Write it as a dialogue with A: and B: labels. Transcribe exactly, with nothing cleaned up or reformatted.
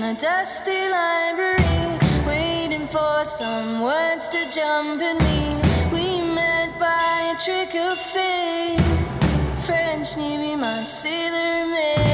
A: my dusty library, waiting for some words to jump at me. We met by a trick of fate. French Navy, my sailor mate.